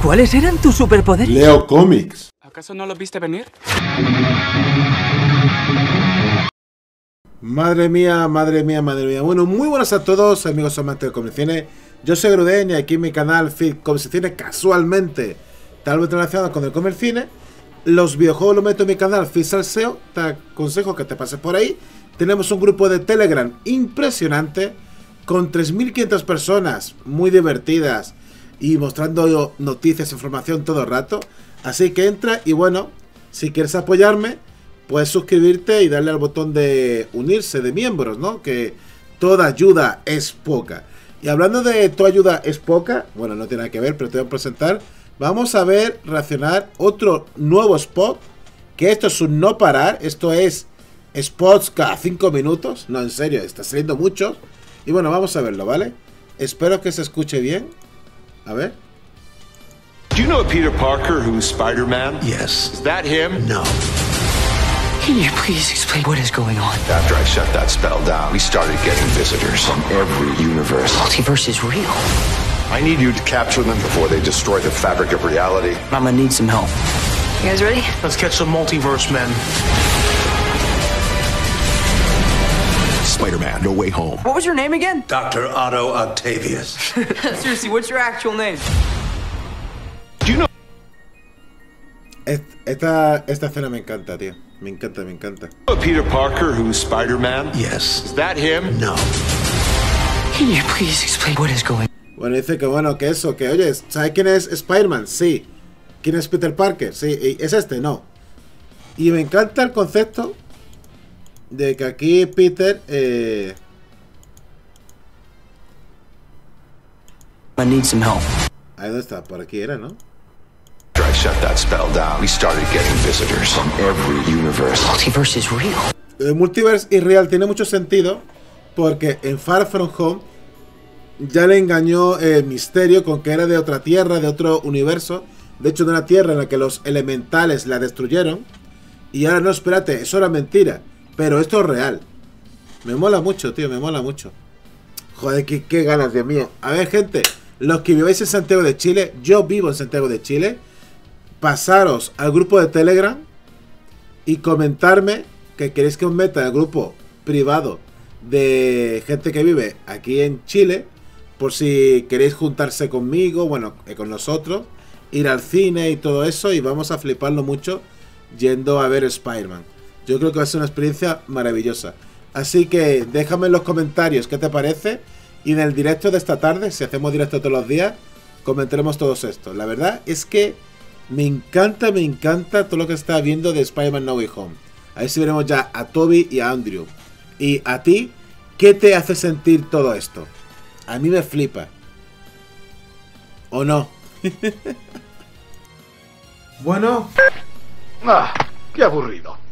¿Cuáles eran tus superpoderes? Leo cómics. ¿Acaso no lo viste venir? Madre mía, madre mía, madre mía. Bueno, muy buenas a todos, amigos amantes de Comicine. Yo soy Gruden y aquí en mi canal Fit Comicine, casualmente, tal vez relacionado con el Comercine. Los videojuegos los meto en mi canal Fit Salseo. Te aconsejo que te pases por ahí. Tenemos un grupo de Telegram impresionante, con 3.500 personas, muy divertidas y mostrando noticias, información todo el rato. Así que entra y bueno, si quieres apoyarme, puedes suscribirte y darle al botón de unirse, de miembros, ¿no? Que toda ayuda es poca. Y hablando de toda ayuda es poca, bueno, no tiene nada que ver, pero te voy a presentar. Vamos a ver, reaccionar otro nuevo spot, que esto es un no parar, esto es spots cada 5 minutos. No, en serio, está saliendo mucho. Y bueno, vamos a verlo, ¿vale? Espero que se escuche bien. A ver. Do you know a Peter Parker who's Spider-Man? Yes. Is that him? No. Can you please explain what is going on? After I shut that spell down, we started getting visitors from every universe. Multiverse is real. I need you to capture them before they destroy the fabric of reality. I'm gonna need some help. You guys ready? Let's catch some multiverse men. Spider-Man, No Way Home. What was your name again? Dr. Otto Octavius. Seriously, what's your actual name? Do you know Esta escena me encanta, tío. Me encanta, me encanta. a Peter Parker who's Spider-Man? Yes. Is that him? No. Can you please explain what is going on? Bueno, dice que bueno, que eso, que oye, ¿sabes quién es Spider-Man? Sí. ¿Quién es Peter Parker? Sí. ¿Es este? No. Y me encanta el concepto de que aquí Peter I need some help. ahí dónde está, por aquí era, ¿no? After I shut that spell down, we started getting visitors from every universe. Multiverse is real. El multiverse irreal tiene mucho sentido porque en Far From Home ya le engañó Misterio con que era de otra tierra, de otro universo. De hecho, de una tierra en la que los elementales la destruyeron. Y ahora no, espérate, eso era mentira. Pero esto es real. Me mola mucho, tío, me mola mucho. Joder, qué ganas, Dios mío. A ver, gente, los que viváis en Santiago de Chile, yo vivo en Santiago de Chile. Pasaros al grupo de Telegram y comentarme que queréis que os meta en el grupo privado de gente que vive aquí en Chile, por si queréis juntarse conmigo, bueno, con nosotros, ir al cine y todo eso, y vamos a fliparlo mucho yendo a ver Spider-Man. Yo creo que va a ser una experiencia maravillosa. Así que déjame en los comentarios qué te parece, y en el directo de esta tarde, si hacemos directo todos los días, comentaremos todos esto. La verdad es que me encanta todo lo que está viendo de Spider-Man No Way Home. A ver si veremos ya a Toby y a Andrew. Y a ti, ¿qué te hace sentir todo esto? A mí me flipa. ¿O no? Bueno. Ah, qué aburrido.